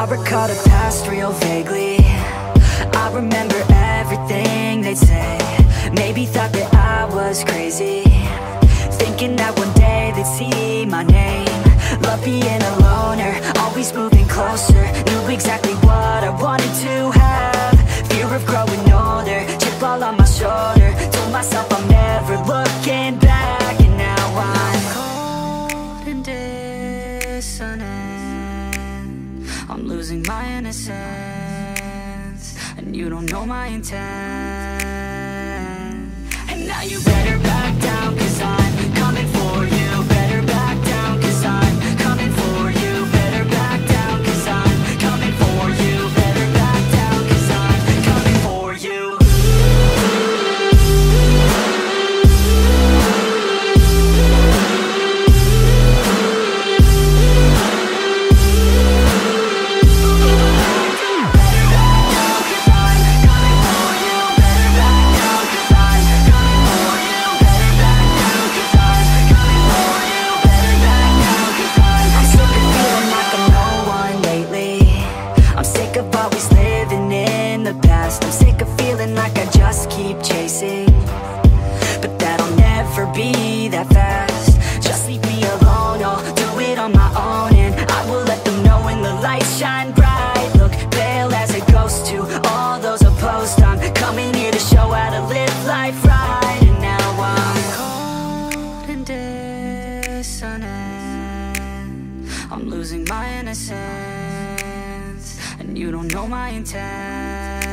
I recall the past real vaguely. I remember everything they'd say. Maybe thought that I was crazy, thinking that one day they'd see my name. Love being a loner, always moving closer. Knew exactly what I wanted to have. Fear of growing older, chip all on my shoulder. Told myself I'm never looking back. And now I'm cold and dissonant. I'm losing my innocence, and you don't know my intent. And now you better back down, 'cause I'm coming for you. Better back down, 'cause I'm coming for you. Better back down, 'cause I'm coming for you. Better back down, 'cause I'm coming for you. I'm sick of feeling like I just keep chasing, but that'll never be that fast. Just leave me alone, I'll do it on my own. And I will let them know when the lights shine bright. Look pale as a ghost to all those opposed. I'm coming here to show how to live life right. And now I'm cold and dissonant. I'm losing my innocence, and you don't know my intent.